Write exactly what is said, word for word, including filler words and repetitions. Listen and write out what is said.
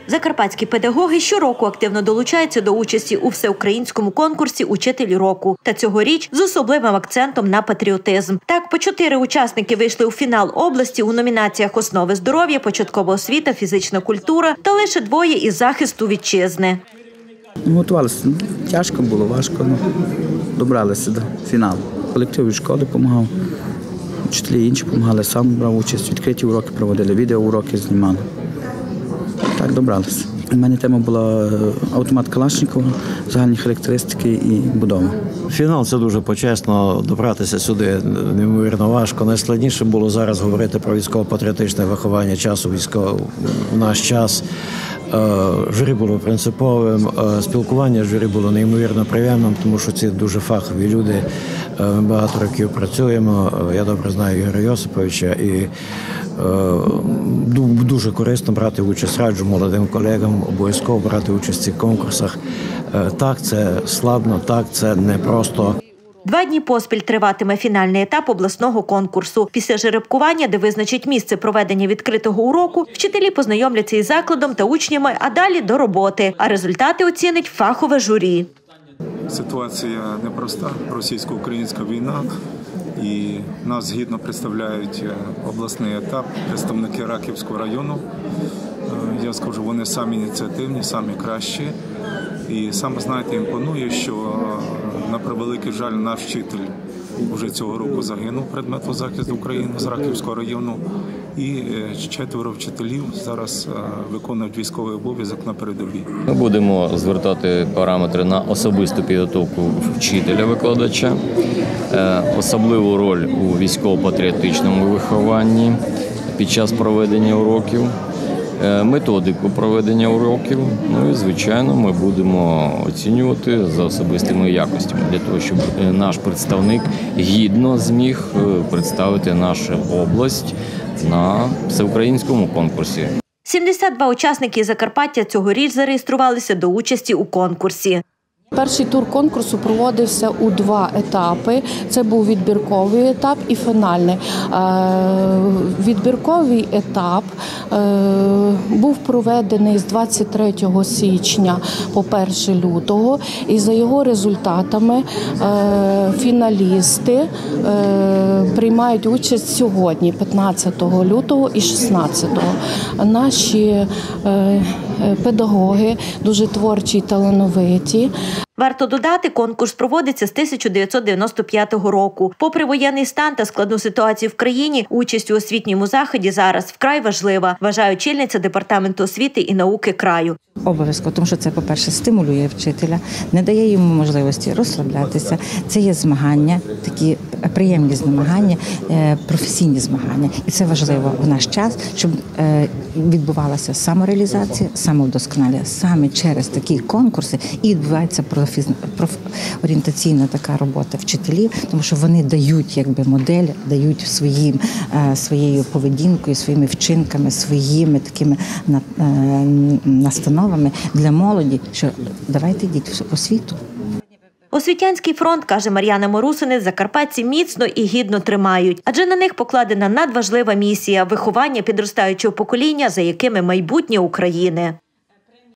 Закарпатські педагоги щороку активно долучаються до участі у всеукраїнському конкурсі «Учитель року». Та цьогоріч з особливим акцентом на патріотизм. Так, по чотири учасники вийшли у фінал області у номінаціях «Основи здоров'я», «Початкова освіта», «Фізична культура» та лише двоє із захисту вітчизни. Готувалися. Тяжко було, важко, але добралися до фіналу. Колектив від школи допомагав, вчителі інші допомагали, сам брав участь, відкриті уроки проводили, відеоуроки знімали. Так, добралися. У мене тема була автомат Калашникова, загальні характеристики і будова. Фінал – це дуже почесно, добратися сюди неймовірно важко. Найскладніше було зараз говорити про військово-патріотичне виховання часу військового в наш час. Журі було принциповим, спілкування з журі було неймовірно приємним, тому що ці дуже фахові люди. Ми багато років працюємо, я добре знаю Ігоря Йосиповича і дуже корисно брати участь, раджу молодим колегам обов'язково брати участь в цих конкурсах. Так, це складно, так, це не просто. Два дні поспіль триватиме фінальний етап обласного конкурсу. Після жеребкування, де визначить місце проведення відкритого уроку, вчителі познайомляться із закладом та учнями, а далі до роботи. А результати оцінить фахове журі. Ситуація непроста, російсько-українська війна. І нас згідно представляють обласний етап, представники Раківського району. Я скажу, вони самі ініціативні, самі кращі. І саме, знаєте, імпонує, що, на превеликий жаль, наш вчитель вже цього року загинув предмету захисту України з Раківського району. І четверо вчителів зараз виконують військовий обов'язок на передовій. Ми будемо звертати параметри на особисту підготовку вчителя-викладача, особливу роль у військово-патріотичному вихованні під час проведення уроків, методику проведення уроків. Ну і, звичайно, ми будемо оцінювати за особистими якостями, для того, щоб наш представник гідно зміг представити нашу область на всеукраїнському конкурсі. сімдесят два учасники із Закарпаття цьогоріч зареєструвалися до участі у конкурсі. Перший тур конкурсу проводився у два етапи. Це був відбірковий етап і фінальний. Відбірковий етап був проведений з двадцять третього січня по перше лютого. І за його результатами фіналісти приймають участь сьогодні, п'ятнадцятого лютого і шістнадцятого. Наші педагоги дуже творчі й талановиті. Варто додати, конкурс проводиться з тисяча дев'ятсот дев'яносто п'ятого року. Попри воєнний стан та складну ситуацію в країні, участь у освітньому заході зараз вкрай важлива, вважає очільниця департаменту освіти і науки краю. Обов'язково, тому що це, по-перше, стимулює вчителя, не дає йому можливості розслаблятися. Це є змагання, такі приємні змагання, професійні змагання. І це важливо в наш час, щоб відбувалася самореалізація, самовдосконалення. Саме через такі конкурси і відбувається профорієнтаційна така робота вчителів, тому що вони дають якби модель, дають своїм, своєю поведінкою, своїми вчинками, своїми такими настановами для молоді, що давайте йдіть в освіту. Освітянський фронт, каже Мар'яна Морусинець, закарпатці міцно і гідно тримають. Адже на них покладена надважлива місія – виховання підростаючого покоління, за якими майбутнє України.